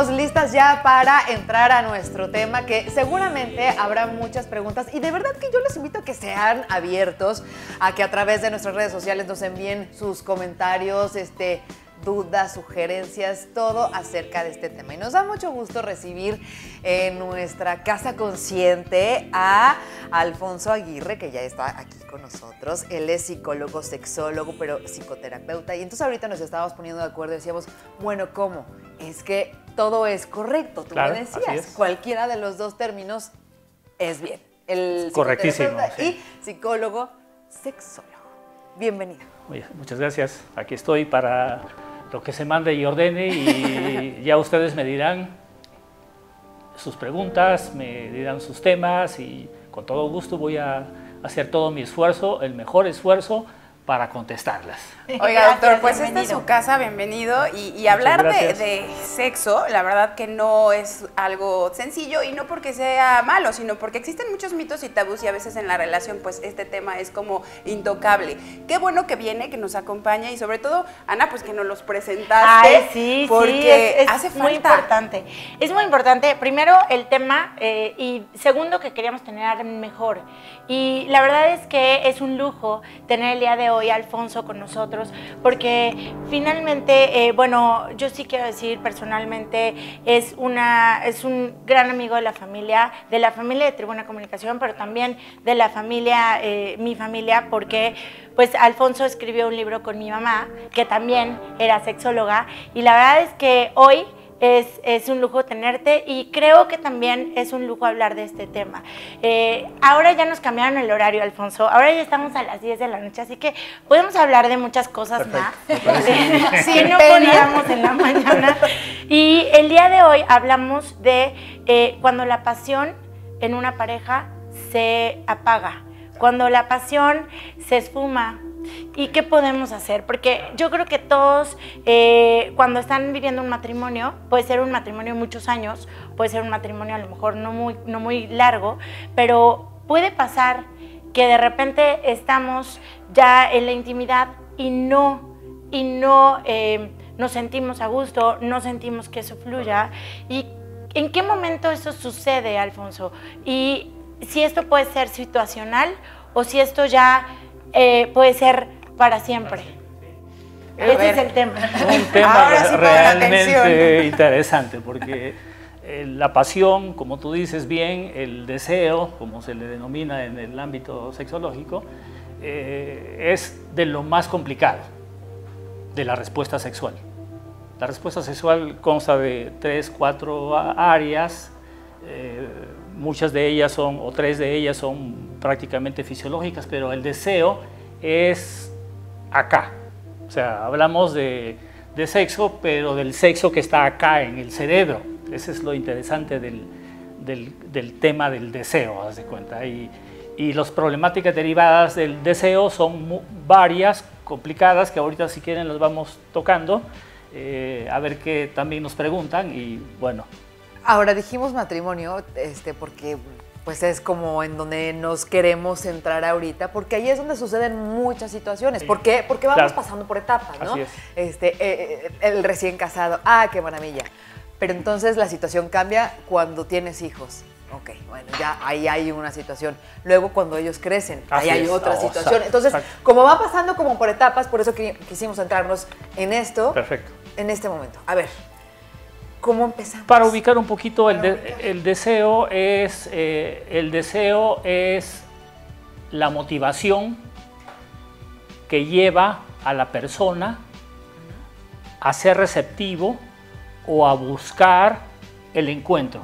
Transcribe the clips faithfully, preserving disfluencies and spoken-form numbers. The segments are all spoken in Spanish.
estamos listas ya para entrar a nuestro tema, que seguramente habrá muchas preguntas y de verdad que yo les invito a que sean abiertos, a que a través de nuestras redes sociales nos envíen sus comentarios, este, dudas, sugerencias, todo acerca de este tema. Y nos da mucho gusto recibir en nuestra casa consciente a Alfonso Aguirre, que ya está aquí con nosotros. Él es psicólogo, sexólogo, pero psicoterapeuta. Y entonces ahorita nos estábamos poniendo de acuerdo y decíamos, bueno, ¿cómo? Es que todo es correcto. Tú claro, me decías, cualquiera de los dos términos es bien. El correctísimo, sí. Y psicólogo, sexólogo. Bienvenido. Oye, muchas gracias. Aquí estoy para lo que se mande y ordene y ya ustedes me dirán sus preguntas, me dirán sus temas y con todo gusto voy a hacer todo mi esfuerzo, el mejor esfuerzo para contestarlas. Oiga, doctor, pues esta es su casa, bienvenido. Y, y hablar de, de sexo, la verdad que no es algo sencillo y no porque sea malo, sino porque existen muchos mitos y tabús y a veces en la relación pues este tema es como intocable. Qué bueno que viene, que nos acompaña y sobre todo, Ana, pues que nos los presentaste. Ay, sí, porque sí, es, es hace falta. muy importante. Es muy importante, primero el tema eh, y segundo que queríamos tener mejor. Y la verdad es que es un lujo tener el día de hoy a Alfonso con nosotros, porque finalmente, eh, bueno, yo sí quiero decir personalmente, es, una, es un gran amigo de la familia, de la familia de Tribuna Comunicación, pero también de la familia, eh, mi familia, porque pues Alfonso escribió un libro con mi mamá, que también era sexóloga, y la verdad es que hoy Es, es un lujo tenerte y creo que también es un lujo hablar de este tema. Eh, ahora ya nos cambiaron el horario, Alfonso, ahora ya estamos a las diez de la noche, así que podemos hablar de muchas cosas Perfecto, más. Si no podíamos en la mañana. Y el día de hoy hablamos de eh, cuando la pasión en una pareja se apaga, cuando la pasión se esfuma. ¿Y qué podemos hacer? Porque yo creo que todos, eh, cuando están viviendo un matrimonio, puede ser un matrimonio de muchos años, puede ser un matrimonio a lo mejor no muy, no muy largo, pero puede pasar que de repente estamos ya en la intimidad y no, y no eh, nos sentimos a gusto, no sentimos que eso fluya. ¿Y en qué momento eso sucede, Alfonso? Y si esto puede ser situacional o si esto ya Eh, puede ser para siempre. A Ese ver. es el tema. Un tema sí realmente interesante, porque eh, la pasión, como tú dices bien, el deseo, como se le denomina en el ámbito sexológico, eh, es de lo más complicado de la respuesta sexual. La respuesta sexual consta de tres, cuatro áreas, eh, muchas de ellas son, o tres de ellas son prácticamente fisiológicas, pero el deseo es acá. O sea, hablamos de, de sexo, pero del sexo que está acá en el cerebro. Ese es lo interesante del, del, del tema del deseo, haz de cuenta. Y, y las problemáticas derivadas del deseo son muy, varias, complicadas, que ahorita si quieren las vamos tocando, eh, a ver qué también nos preguntan y bueno. Ahora dijimos matrimonio, este, porque pues es como en donde nos queremos centrar ahorita, porque ahí es donde suceden muchas situaciones. Sí. ¿Por qué? Porque vamos claro. pasando por etapas, ¿no? Así es. Este, eh, el recién casado, ah, qué maravilla. Pero entonces la situación cambia cuando tienes hijos. Ok, bueno, ya ahí hay una situación. Luego cuando ellos crecen, Así ahí hay es. otra Oh, situación. exacto, Entonces, exacto. como va pasando como por etapas, por eso que quisimos centrarnos en esto, Perfecto. en este momento. A ver, ¿cómo empezamos? Para ubicar un poquito, el, de, el deseo es eh, el deseo es la motivación que lleva a la persona a ser receptivo o a buscar el encuentro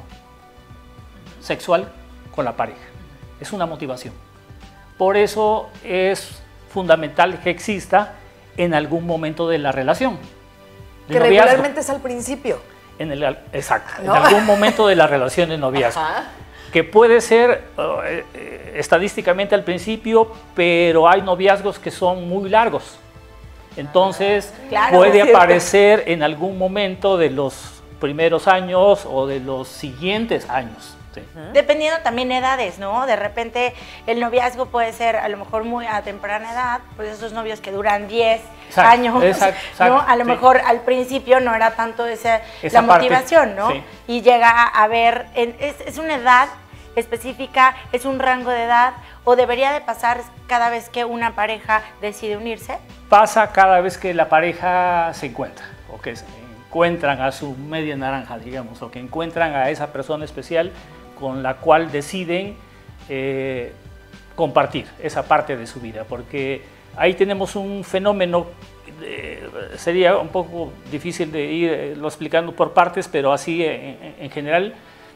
sexual con la pareja. Es una motivación. Por eso es fundamental que exista en algún momento de la relación. Que regularmente es al principio. En el, exacto, ¿no? En algún momento de la relación de noviazgo. Ajá. Que puede ser uh, eh, estadísticamente al principio, pero hay noviazgos que son muy largos. Entonces Claro, puede es cierto. aparecer en algún momento de los primeros años o de los siguientes años. Sí. Dependiendo también edades, ¿no? De repente el noviazgo puede ser a lo mejor muy a temprana edad, pues esos novios que duran diez exacto, años, exacto, exacto, ¿no? A lo sí. mejor al principio no era tanto esa, esa la parte, motivación, ¿no? Sí. Y llega a haber, es, es una edad específica, es un rango de edad, o debería de pasar cada vez que una pareja decide unirse. Pasa cada vez que la pareja se encuentra, o que se encuentran a su media naranja, digamos, o que encuentran a esa persona especial con la cual deciden eh, compartir esa parte de su vida, porque ahí tenemos un fenómeno, eh, sería un poco difícil de irlo explicando por partes, pero así en, en general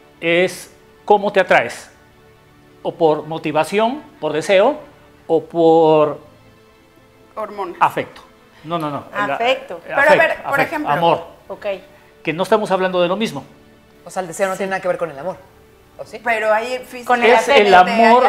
es cómo te atraes, o por motivación, por deseo, o por hormonas. Afecto. No, no, no. Afecto. La, Pero afecto, a ver, por afecto, ejemplo. Amor. Ok. Que no estamos hablando de lo mismo. O sea, el deseo no sí. tiene nada que ver con el amor. ¿O sí? Pero ahí con el es el amor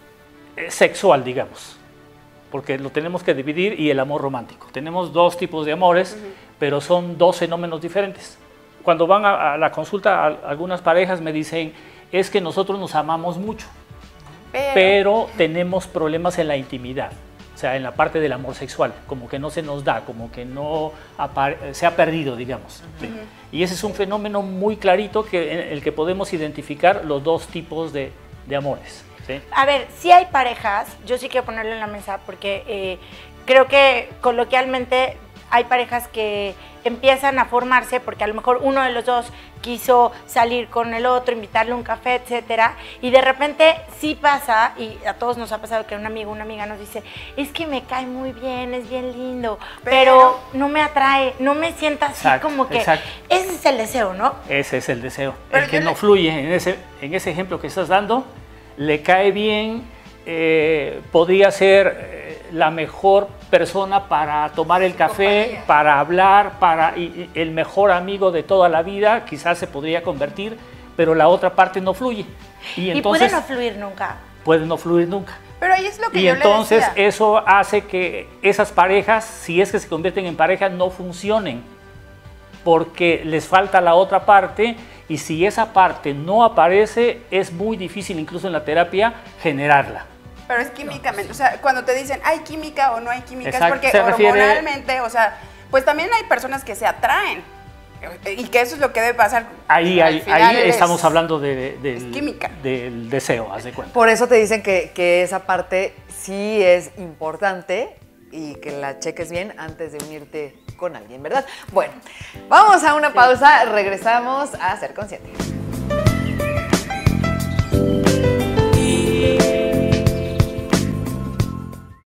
sexual, digamos. Porque lo tenemos que dividir, y el amor romántico. Tenemos dos tipos de amores, uh-huh. pero son dos fenómenos diferentes. Cuando van a, a la consulta, a, algunas parejas me dicen, es que nosotros nos amamos mucho, pero, pero tenemos problemas en la intimidad. O sea, en la parte del amor sexual, como que no se nos da, como que no se ha perdido, digamos. Uh-huh. ¿Sí? Y ese es un fenómeno muy clarito que, en el que podemos identificar los dos tipos de, de amores. ¿Sí? A ver, si hay parejas, yo sí quiero ponerlo en la mesa, porque eh, creo que coloquialmente hay parejas que empiezan a formarse porque a lo mejor uno de los dos quiso salir con el otro, invitarle a un café, etcétera, y de repente sí pasa, y a todos nos ha pasado que un amigo o una amiga nos dice, es que me cae muy bien, es bien lindo, pero, pero no me atrae, no me sienta así, exacto, como que exacto. Ese es el deseo, ¿no? Ese es el deseo, pero el que no le... fluye en ese, en ese ejemplo que estás dando, le cae bien, eh, podría ser eh, la mejor persona para tomar el café, compañía. Para hablar, para y, y el mejor amigo de toda la vida, quizás se podría convertir, pero la otra parte no fluye. Y, entonces, y puede no fluir nunca. Puede no fluir nunca. Pero ahí es lo que y yo entonces le decía. Eso hace que esas parejas, si es que se convierten en pareja, no funcionen, porque les falta la otra parte, y si esa parte no aparece, es muy difícil incluso en la terapia generarla. Pero es químicamente, no, o sea, cuando te dicen hay química o no hay química, exacto, es porque hormonalmente, refiere... o sea, pues también hay personas que se atraen, y que eso es lo que debe pasar. Ahí, ahí, ahí es, estamos hablando de, de, del, química. del deseo, haz de cuenta. Por eso te dicen que, que esa parte sí es importante y que la cheques bien antes de unirte con alguien, ¿verdad? Bueno, vamos a una pausa, regresamos a Ser Consciente.